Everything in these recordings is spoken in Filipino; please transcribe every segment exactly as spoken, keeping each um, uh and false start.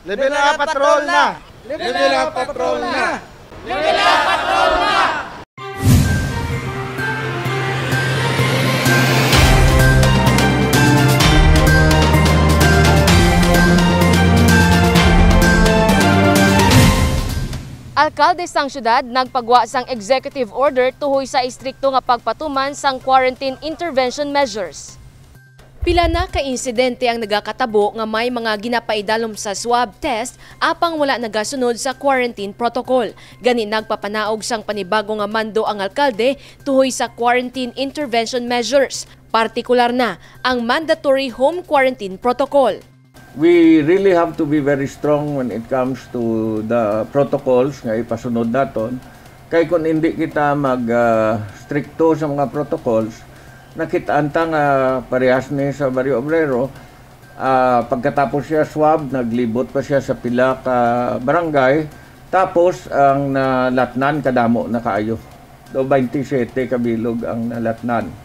Level up patrol na! Level up patrol na! Level up patrol na! Alkalde sang syudad nagpagwa sang executive order tuhoy sa istrikto nga pagpatuman sang quarantine intervention measures. Pila na ka insidente ang nagakatabo nga may mga ginapaidalom sa swab test apang wala nagasunod sa quarantine protocol. Gani nagpapanaog sang panibago nga mando ang alkalde tuhoy sa quarantine intervention measures, partikular na ang mandatory home quarantine protocol. We really have to be very strong when it comes to the protocols nga ipasunod naton. Kay kung hindi kita mag-stricto uh, sa mga protocols, nakitaan ta nga parehas ni sa Barrio Obrero, uh, pagkatapos siya swab, naglibot pa siya sa pila ka barangay, tapos ang nalatnan kadamo na kaayo. Do twenty-seven kabilog ang nalatnan.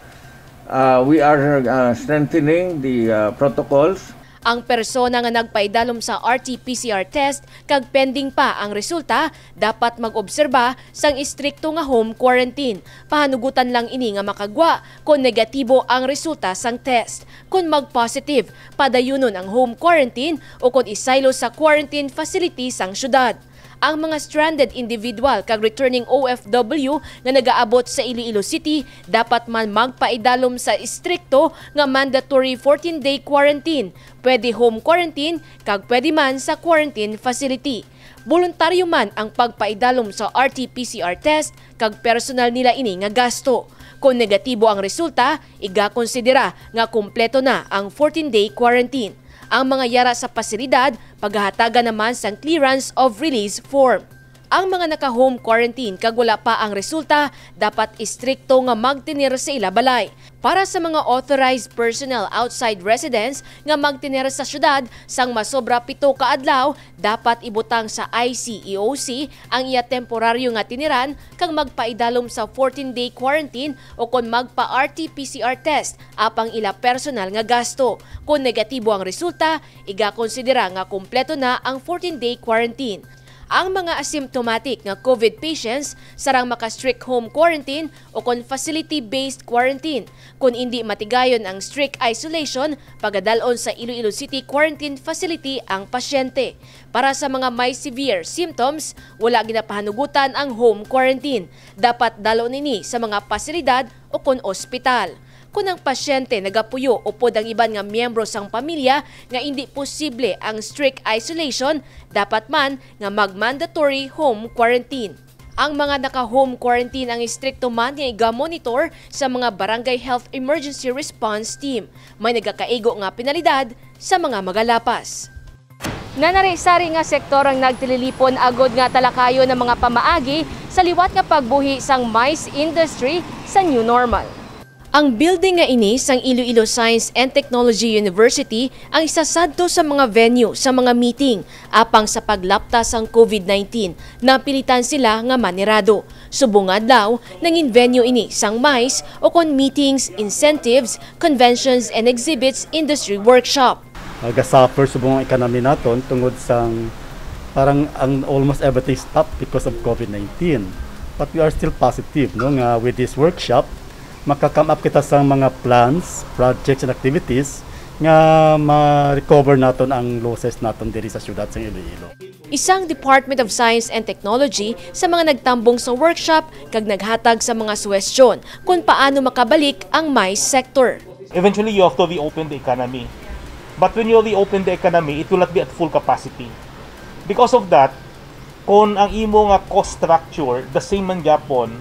Uh, we are uh, strengthening the uh, protocols. Ang persona nga nagpaidalom sa R T P C R test kag pending pa ang resulta, dapat mag-obserba sang istrikto nga home quarantine. Pahanugutan lang ini nga makagwa kung negatibo ang resulta sang test. Kung mag-positive, padayunon ang home quarantine o kung isaylo sa quarantine facility sang syudad. Ang mga stranded individual kag returning O F W nga nagaabot sa Iloilo City dapat man magpaidalom sa istrikto nga mandatory fourteen day quarantine, pwede home quarantine kag pwede man sa quarantine facility. Voluntaryo man ang pagpaidalom sa R T P C R test kag personal nila ini nga gasto. Kung negatibo ang resulta, iga-konsidera nga kumpleto na ang fourteen day quarantine. Ang mga yara sa pasilidad, paghahatagan naman sang clearance of release form. Ang mga naka-home quarantine kag wala pa ang resulta, dapat istrikto nga magtinir sa ila balay. Para sa mga authorized personnel outside residence nga magtinir sa syudad sang masobra pito ka adlaw, dapat ibutang sa I C E O C ang iya temporaryo nga tiniran kag magpaidalom sa fourteen day quarantine o kon magpa-R T P C R test apang ila personal nga gasto. Kung negatibo ang resulta, iga-konsidera nga kumpleto na ang fourteen day quarantine. Ang mga asymptomatic nga COVID patients sarang maka-strict home quarantine o kon facility-based quarantine. Kung hindi matigayon ang strict isolation, pagadalon sa Iloilo City Quarantine Facility ang pasyente. Para sa mga may severe symptoms, wala ginapahanugutan ang home quarantine. Dapat dalon nini sa mga pasilidad o kon ospital. Kung ang pasyente nagapuyo o pod ang iban nga miyembro sang pamilya nga hindi posible ang strict isolation, dapat man nga mag-mandatory home quarantine. Ang mga naka-home quarantine ang istrikto man nga iga-monitor sa mga Barangay Health Emergency Response Team. May nagakaigo nga penalidad sa mga magalapas. Nanarisari nga sektor ang nagtililipon agod nga talakayo ng mga pamaagi sa liwat nga pagbuhi sang mais industry sa new normal. Ang building nga ini sang Iloilo Science and Technology University ang isa sadto sa mga venue sa mga meeting apang sa paglapta sang COVID nineteen. Napilitan sila nga manirado. Subong adlaw nangin venue ini sang mais o kon meetings, incentives, conventions and exhibits industry workshop. Nagasuffer subong ang economy naton tungod sang parang ang almost everything stopped because of COVID nineteen. But we are still positive no nga with this workshop makakam up kita sa mga plans, projects and activities nga ma-recover naton ang losses naton diri sa syudad sa Iloilo. Isang Department of Science and Technology sa mga nagtambong sa workshop kag naghatag sa mga suwestyon kung paano makabalik ang mais sector. Eventually you have to reopen the economy. But when you reopen the economy, it will not be at full capacity. Because of that, kung ang imo nga cost structure the same man gyapon,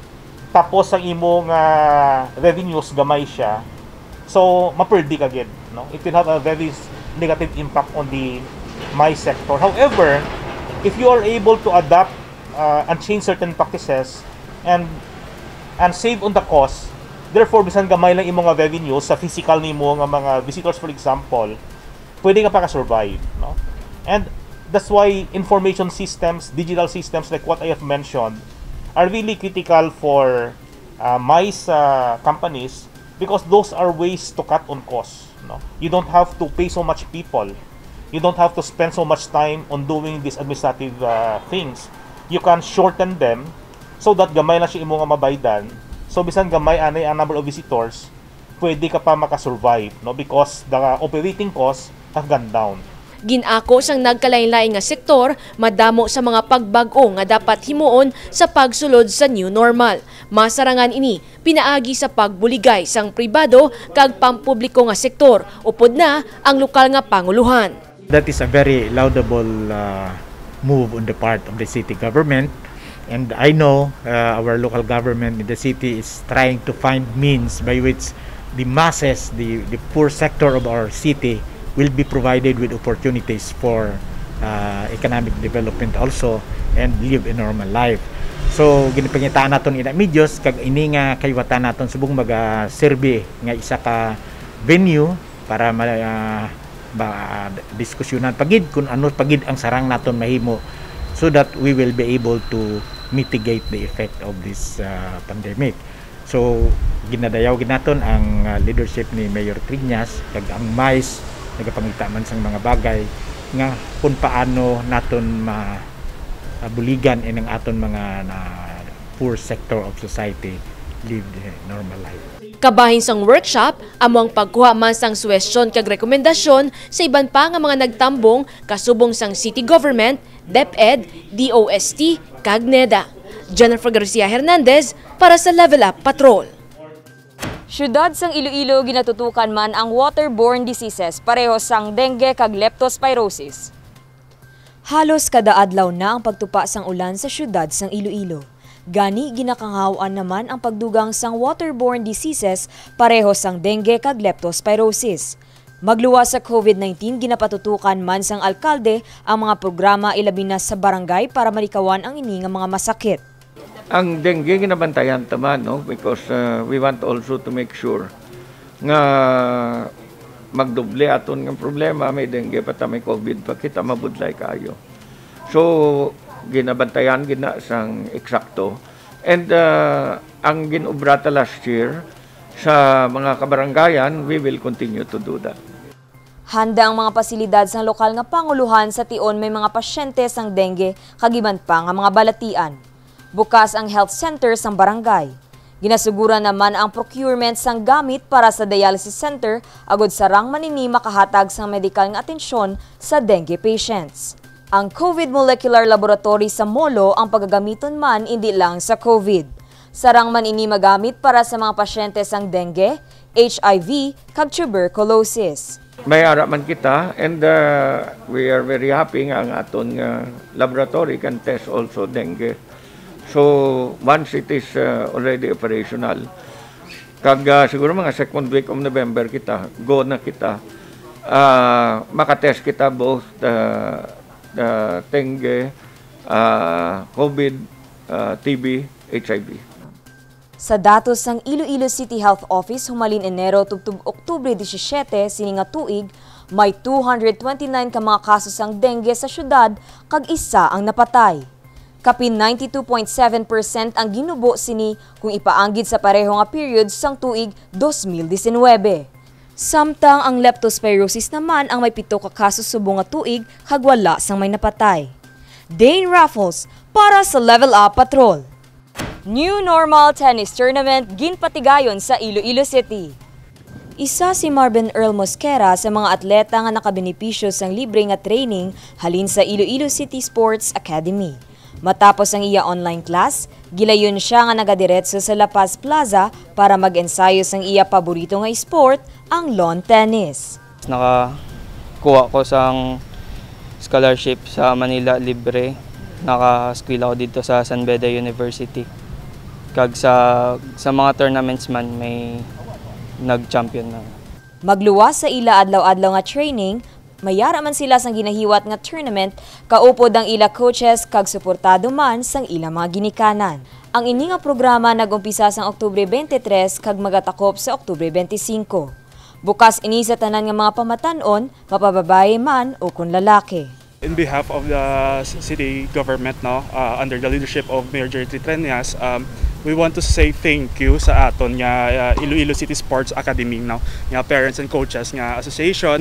tapos ang imo nga revenues gamay siya, so maperdi ka gid, no? It will have a very negative impact on the mais sector. However, if you are able to adapt uh, and change certain practices and and save on the cost, therefore bisan gamay lang imo nga revenues sa physical nimo nga mga visitors, for example, pwede ka pa ka-survive, no? And that's why information systems, digital systems like what I have mentioned are really critical for uh, mais uh, companies because those are ways to cut on costs. No? You don't have to pay so much people You don't have to spend so much time on doing these administrative uh, things. You can shorten them so that gamay na siya imo nga mabaydan. So bisan gamay anay ang number of visitors, pwede ka pa makasurvive, no, because the operating costs have gone down. Ginako sang nagkalain-lain nga sektor madamo sa mga pagbag-o nga dapat himuon sa pagsulod sa new normal. Masarangan ini pinaagi sa pagbuligay sang pribado kag pampubliko nga sektor upod na ang lokal nga panguluhan. That is a very laudable uh, move on the part of the city government, and I know uh, our local government in the city is trying to find means by which the masses, the, the poor sector of our city will be provided with opportunities for uh, economic development also and live a normal life. So ginipangitaan naton ina medios kag ini nga kaywatan naton subong maga-survey nga isa ka venue para ma uh, ba diskusyonan pagid kung ano pagid ang sarang naton mahimo so that we will be able to mitigate the effect of this uh, pandemic. So ginadayaw ginaton ang uh, leadership ni Mayor Triñas kag ang M I C E nagapangita man sang mga bagay nga kung paano naton mabuligan inang aton mga na poor sector of society live the normal life. Kabahin sang workshop, among pagkuha man sang suwestyon kag rekomendasyon sa iban pa nga mga nagtambong kasubong sang city government, DepEd, D O S T, kag NEDA. Jennifer Garcia Hernandez para sa Level Up Patrol. Syudad sang Iloilo ginatutukan man ang waterborne diseases pareho sang dengue kag leptospirosis. Halos kada adlaw na ang pagtupa sang ulan sa syudad sang Iloilo. Gani ginakanghawan naman ang pagdugang sang waterborne diseases pareho sang dengue kag leptospirosis. Magluwas sa COVID nineteen, ginapatutukan man sang alkalde ang mga programa ilabi na sa barangay para malikawan ang ini nga mga masakit. Ang dengue ginabantayan taman, no, because uh, we want also to make sure nga magdoble aton ng problema, may dengue pa ta, may COVID pa, kita mabudlay kayo. So ginabantayan gina sang eksakto, and uh, ang ginubrata last year sa mga kabarangayan, we will continue to do that. Handa ang mga pasilidad sang lokal nga panguluhan sa tion may mga pasyente sang dengue kagiban pa nga mga balatian. Bukas ang health center sang barangay. Ginasugura naman ang procurement sang gamit para sa dialysis center agod sarang manini makahatag sang medikal nga atensyon sa dengue patients. Ang COVID Molecular Laboratory sa Molo ang pagagamiton man hindi lang sa COVID. Sarang manini magamit para sa mga pasyente sang dengue, H I V, kag tuberculosis. May ara man kita, and uh, we are very happy nga ang aton uh, laboratory can test also dengue. So once it is uh, already operational, kag uh, siguro mga second week of November kita, go na kita, uh, makatest kita both the, the dengue, uh, COVID, uh, T B, H I V. Sa datos ng Iloilo City Health Office humalin Enero tubtub Oktubre seventeen sini nga tuig, may two hundred twenty-nine ka mga kaso sang dengue sa syudad kag isa ang napatay. Kapin ninety-two point seven percent ang ginubo sini kung ipaanggid sa pareho nga period sang tuig twenty nineteen. Samtang ang leptospirosis naman ang may pito ka kaso subong nga tuig kag wala sang may napatay. Dane Raffles para sa Level Up Patrol. New Normal Tennis Tournament ginpatigayon sa Iloilo City. Isa si Marvin Earl Mosquera sa mga atleta nga nakabenepisyo sang libre nga training halin sa Iloilo City Sports Academy. Matapos ang iya online class, gilayon siya nga nagadiretso sa La Paz Plaza para mag-ensayo sang iya paborito nga sport, ang lawn tennis. Nakakuha ko sang scholarship sa Manila Libre. Naka-school ako dito sa San Beda University. Kag sa, sa mga tournaments man, may nag-champion na. Magluwas sa ila adlaw-adlaw nga training, mayara man sila sang ginahiwat nga tournament, kaupod ang ila coaches kag suportado man sang ila mga ginikanan. Ang ini nga programa nag-umpisa sang Oktubre twenty-three kag magatakop sa Oktubre twenty-five. Bukas ini sa tanan nga mga pamatan-on, mapababae man o kun lalaki. In behalf of the city government, no, uh, under the leadership of Mayor Jerry Triñas, um, we want to say thank you sa aton nga uh, Iloilo City Sports Academy, no, nga parents and coaches nga association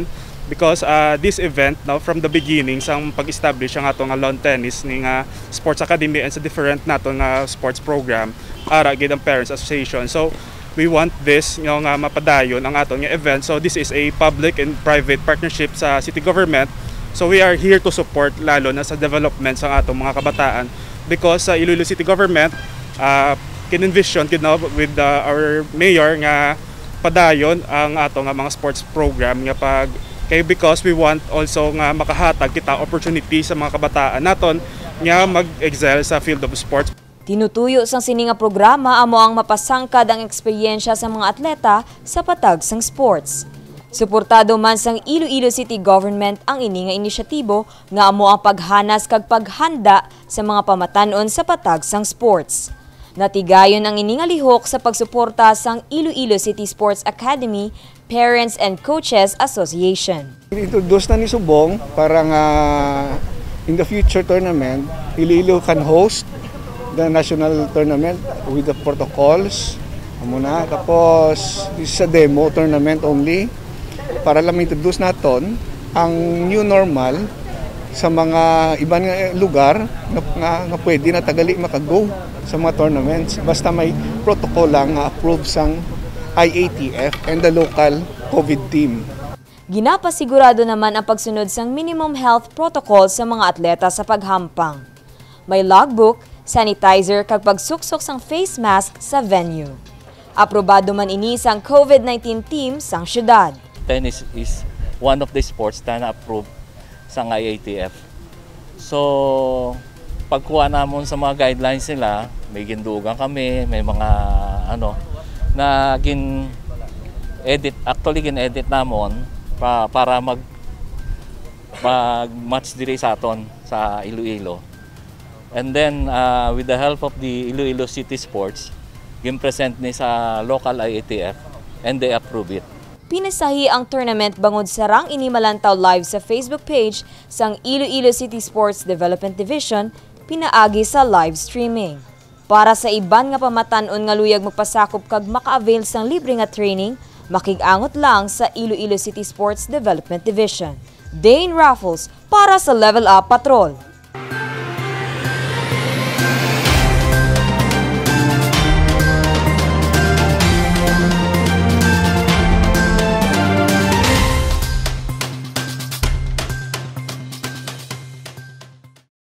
because uh, this event no from the beginning sang pag-establish ang ato nga lawn tennis ning uh, sports academy and sa different nato nga sports program ara gid ang Parents Association. So we want this you know, nga mapadayon ang ato nga event. So this is a public and private partnership sa city government. So we are here to support lalo na sa development sa atong mga kabataan because sa uh, Iloilo City Government uh, kin-envision you know, with uh, our mayor nga padayon ang ato nga mga sports program nga pag kay because we want also nga makahatag kita opportunity sa mga kabataan naton nga mag-excel sa field of sports. Tinutuyo sang sini nga programa amo ang mapasangkad ang eksperyensya sa mga atleta sa patag sang sports. Suportado man sang Iloilo City Government ang ini nga inisyatibo nga amo ang paghanas kag paghanda sa mga pamatanon sa patag sang sports. Natigayon ang ini nga lihok sa pagsuporta sang Iloilo City Sports Academy Parents and Coaches Association. Introduce na ni Subong para nga in the future tournament, Iloilo can host the national tournament with the protocols. Amo na tapos this is a demo tournament only para lang introduce naton ang new normal sa mga ibang lugar na, nga, nga pwede na tagali makago sa mga tournaments basta may protocol lang nga approved sang I A T F and the local COVID team. Ginapasigurado naman ang pagsunod sang minimum health protocol sa mga atleta sa paghampang. May logbook, sanitizer kag pagsuksok sang face mask sa venue. Aprobado man ini sang COVID nineteen team sang syudad. Tennis is one of the sports na na-approve sa I A T F. So, pagkuha namon sa mga guidelines nila, may gindugang kami, may mga ano, na gin-edit, actually gin-edit namon pa, para mag mag-match dire sa aton sa Iloilo. And then, uh, with the help of the Iloilo City Sports, gin-present ni sa local I A T F and they approve it. Pinasahi ang tournament bangod sarang inimalantaw live sa Facebook page sang Iloilo City Sports Development Division, pinaagi sa live streaming. Para sa iban nga pamatanon nga luyag magpasakop kag maka-avail sang libre nga training, makig-angot lang sa Iloilo City Sports Development Division. Dane Raffles para sa Level Up Patrol.